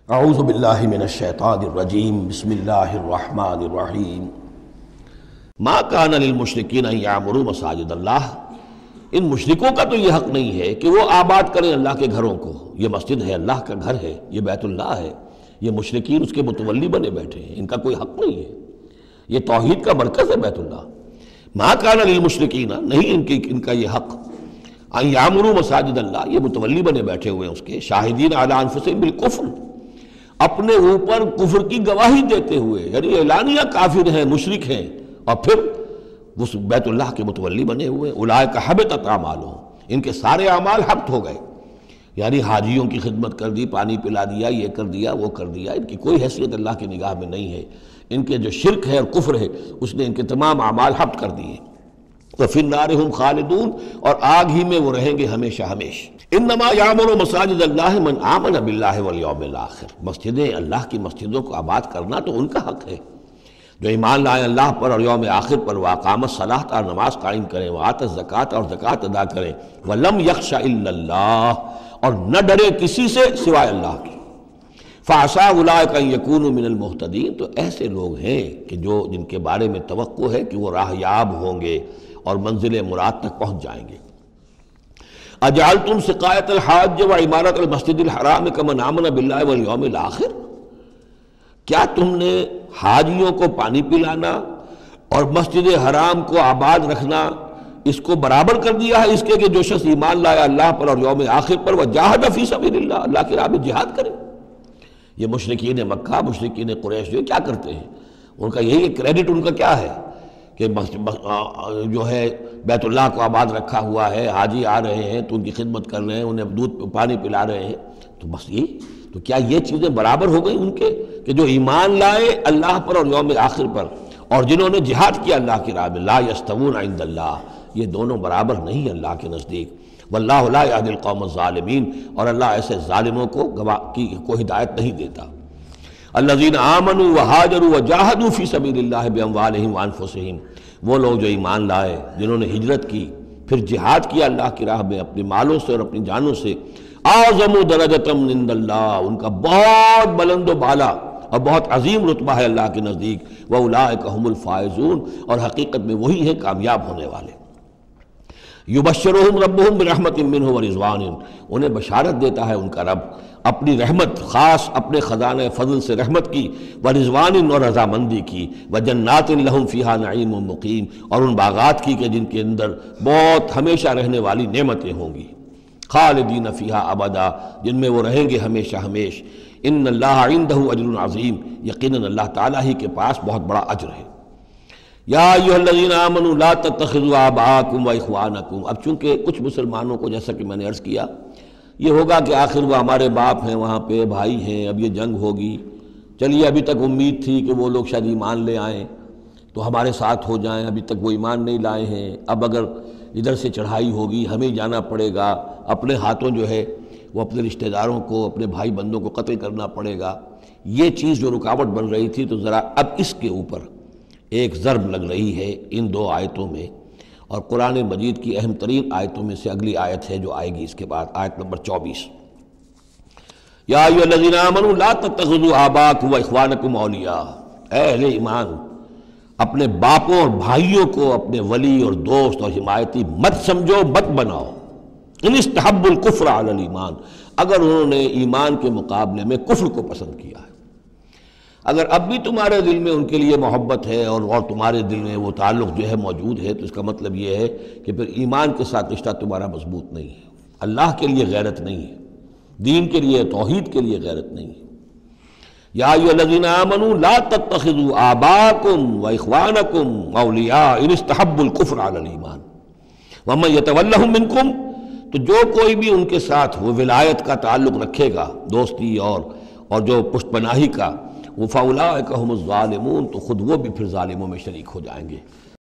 اعوذ باللہ من الشیطان الرجیم بسم اللہ الرحمن الرحیم ما کان للمشرکین ان یعمروا مساجد اللہ۔ ان مشرکوں کا تو یہ حق نہیں ہے کہ وہ آباد کریں اللہ کے گھروں کو۔ یہ مسجد ہے، اللہ کا گھر ہے، یہ بیت اللہ ہے، یہ مشرکین اس کے متولی بنے بیٹھے ہیں، ان کا کوئی حق نہیں ہے۔ یہ توحید کا مرکز ہے بیت اللہ۔ ما کان للمشرکین، نہیں ان کا یہ حق، ان یعمروا مساجد اللہ، یہ متولی بنے بیٹھے ہوئے ہیں اس کے، شاہدین علی انفسہم بالکفر، اپنے اوپر کفر کی گواہی دیتے ہوئے، یعنی اعلانیہ کافر ہیں، مشرک ہیں، اور پھر اس بیت اللہ کے متولی بنے ہوئے۔ اولئک حبطت اعمالہم، ان کے سارے اعمال حبط ہو گئے، یعنی حاجیوں کی خدمت کر دی، پانی پلا دیا، یہ کر دیا، وہ کر دیا، ان کی کوئی حیثیت اللہ کی نگاہ میں نہیں ہے۔ ان کے جو شرک ہے اور کفر ہے اس نے ان کے تمام اعمال حبط کر دیے۔ وفی النار ہم خالدون، اور آگ ہی میں وہ رہیں گے ہمیشہ ہمیشہ۔ انما یعمر مساجد اللہ من آمن باللہ والیوم الآخر، مسجدیں اللہ کی مسجدوں کو آباد کرنا تو ان کا حق ہے جو ایمان لائے اللہ پر اور یوم آخر پر، واقام الصلاۃ، اور نماز قائم کریں، وآت الزکوٰۃ، اور زکوٰۃ ادا کریں، ولم یخش الا اللہ، اور نہ ڈرے کسی سے سوائے اللہ کی۔ فعسیٰ اولئک ان یکونوا من المہتدین، تو ایسے لوگ ہیں کہ جن کے بارے میں توقع ہے کہ وہ راہ یاب ہوں گے اور منزل مراد تک پہنچ جائیں گے۔ اجعلتم سقایۃ الحاج وعمارۃ المسجد الحرام کمن آمن باللہ والیوم الآخر، کیا تم نے حاجیوں کو پانی پلانا اور مسجد حرام کو آباد رکھنا اس کو برابر کر دیا ہے اس کے کہ جو شخص ایمان لایا اللہ پر اور یوم آخر پر، وجاہد فی سبیل اللہ، اللہ کی راہ میں جہاد کرے؟ یہ مشرکین مکہ، مشرکین قریش جو کیا کرتے ہیں، ان کا یہی کریڈٹ ان کا کیا ہے کہ جو ہے بیت اللہ کو آباد رکھا ہوا ہے، حاجی آ رہے ہیں تو ان کی خدمت کر رہے ہیں، انہیں دودھ پانی پلا رہے ہیں، تو بس یہ تو کیا یہ چیزیں برابر ہو گئی ان کے کہ جو ایمان لائے اللہ پر اور یوم آخر پر اور جنہوں نے جہاد کیا اللہ کی راہ میں؟ لا یستوون عند اللہ، یہ دونوں برابر نہیں اللہ کے نزدیک۔ واللہ لا یہدی القوم الظالمین، اور اللہ ایسے ظالموں کو ہدایت نہیں دیتا۔ الذین آمنوا وہاجروا وجاہدوا فی سبیل اللہ باموالہم وانفسہم، وہ لوگ جو ایمان لائے، جنہوں نے ہجرت کی، پھر جہاد کیا اللہ کی راہ میں اپنے مالوں سے اور اپنی جانوں سے، اعظم درجۃ عند اللہ، ان کا بہت بلند و بالا اور بہت عظیم رتبہ ہے اللہ کے نزدیک۔ واولئک هم الفائزون، اور حقیقت میں وہی ہیں کامیاب ہونے والے۔ یبشرہم ربہم برحمت منہ ورضوان، انہیں بشارت دیتا ہے ان کا رب اپنی رحمت، خاص اپنے خزانہ فضل سے رحمت کی، ورضوان، اور رضامندی کی، وجنات لہم فیہا نعیم مقیم، اور ان باغات کی کہ جن کے اندر بہت ہمیشہ رہنے والی نعمتیں ہوں گی، خالدین فیہا ابدا، جن میں وہ رہیں گے ہمیشہ ہمیش۔ ان اللہ عندہ اجر عظیم، یقیناً اللہ تعالیٰ ہی کے پاس بہت بڑا اجر ہے۔ یا ایھا الذین آمنوا لا تتخذوا آباءکم واخوانکم، اب چونکہ کچھ مسلمانوں کو، جیسا کہ میں نے عرض کیا، یہ ہوگا کہ آخر وہ ہمارے باپ ہیں، وہاں پہ بھائی ہیں، اب یہ جنگ ہوگی، چلیے ابھی تک امید تھی کہ وہ لوگ شاید ایمان لے آئیں تو ہمارے ساتھ ہو جائیں، ابھی تک وہ ایمان نہیں لائے ہیں، اب اگر ادھر سے چڑھائی ہوگی ہمیں جانا پڑے گا، اپنے ہاتھوں جو ہے وہ اپنے رشتہ داروں کو، اپنے بھائی بندوں کو قتل کرنا پڑے گا۔ یہ چیز جو رکاوٹ بن رہی تھی، تو ذرا اب اس کے اوپر ایک ضرب لگ رہی ہے ان دو آیتوں میں، اور قرآن مجید کی اہم ترین آیتوں میں سے اگلی آیت ہے جو آئے گی اس کے بعد، آیت نمبر 24۔ یا ایھا الذین آمنوا لا تتخذوا آباءکم واخوانکم اولیاء، اے اہل ایمان، اپنے باپوں اور بھائیوں کو اپنے ولی اور دوست اور حمایتی مت سمجھو، مت بناؤ۔ ان استحبوا الکفر علی الایمان، اگر انہوں نے ایمان کے مقابلے میں کفر کو پسند کیا ہے، اگر اب بھی تمہارے دل میں ان کے لیے محبت ہے اور تمہارے دل میں وہ تعلق جو ہے موجود ہے، تو اس کا مطلب یہ ہے کہ پھر ایمان کے ساتھ رشتہ تمہارا مضبوط نہیں ہے، اللہ کے لیے غیرت نہیں ہے، دین کے لیے، توحید کے لیے غیرت نہیں ہے۔ یا ایھا الذین آمنوا لا تتخذوا آباءکم واخوانکم اولیاء ان استحبوا الکفر علی الایمان ومن یتولہم منکم، تو جو کوئی بھی ان کے ساتھ وہ ولایت کا تعلق رکھے گا، دوستی اور جو پشت پناہی کا، وہ فاولئک ھم الظالمون، تو خود وہ بھی پھر ظالموں میں شریک ہو جائیں گے۔